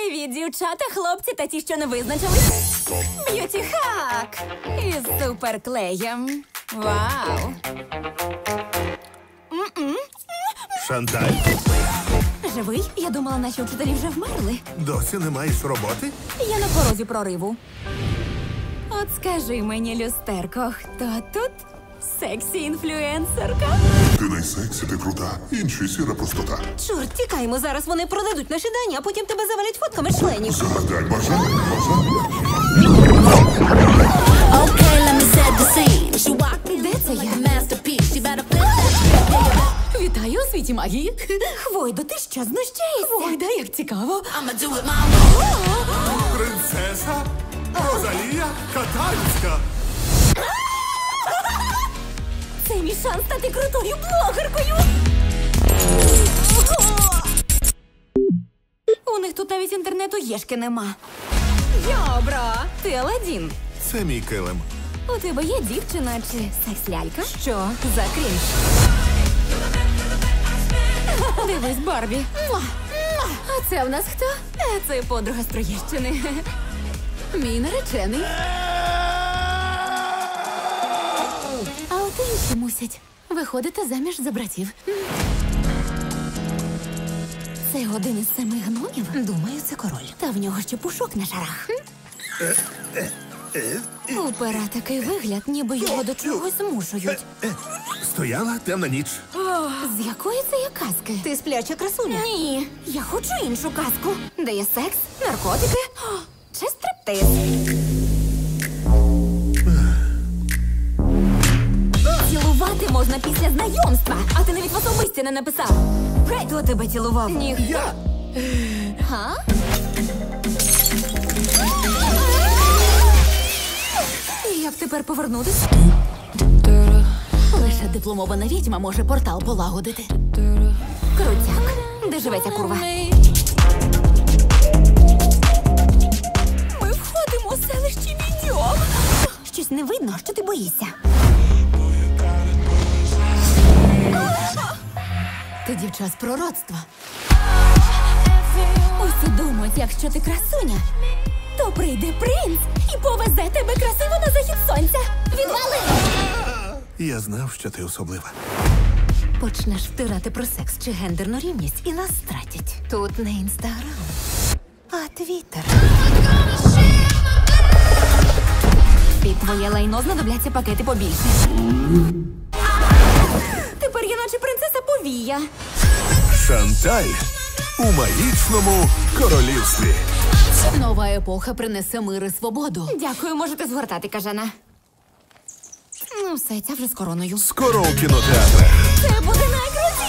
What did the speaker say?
Привіт, дівчата, хлопці та ті, що не визначились. Б'юті-хак із суперклеєм. Вау! Шанталь, Живий? Я думала, наші вчителі вже вмерли. досі не маєш роботи? Я на порозі прориву. От скажи мені, люстерко, хто тут сексі-інфлюенсерка? Ти найсексі, ти крута, інші сіра простота. Чорт, тікаймо, зараз вони продадуть наші дані, а потім тебе завалять фотками членів. Загадай бажання, бажання. Okay, let me set the scene. She walking Де це я? masterpiece. She better flip that. Вітаю у світі магії. Хвойдо, ти що, знущаєшся? Хвойда, як цікаво. I'ma do it my way. Принцеса Розалія Катальська. Це мій шанс стати крутою блогеркою. У них тут навіть інтернету єшки нема. Йобро, ти Аладдін. Це мій килим. У тебе є дівчина чи секс-лялька? Що за крінж? Дивись, Барбі. А це в нас хто? Це подруга з Троєщини. Мій наречений. А от інші мусять виходити заміж за братів. Це один із 7 гномів? Думаю, це король. Та в нього ще пушок на шарах. У пера такий вигляд, ніби його до чогось змушують. Стояла темна ніч. З якої це є казки? Ти спляча красуня? Ні, я хочу іншу казку. Де є секс, наркотики чи стриптиз. Цілувати можна після знайомства, а ти навіть в особисті не написав. Хто тебе цілував? Ніхто. Я. Га? Як тепер повернутися? Лише дипломована відьма може портал полагодити. Крутяк. Де живе ця курва? Ми входимо у селище відьом. Щось не видно, що ти боїшся. Ти дівча з пророцтва. Усі думають, якщо ти красуня, то прийде принц і повезе тебе красиво на захід сонця. Відвали! Я знав, що ти особлива. Почнеш втирати про секс чи гендерну рівність і нас стратять. Тут не інстаграм, а твіттер. Під твоє лайно знадобляться пакети побільше. Тепер я наче принцеса повія. Шанталь у магічному королівстві. Нова епоха принесе мир і свободу. Дякую, можете згортати, кажана. Ну все, ця вже з короною. Скоро у кінотеатрах. Це буде найкрутіше!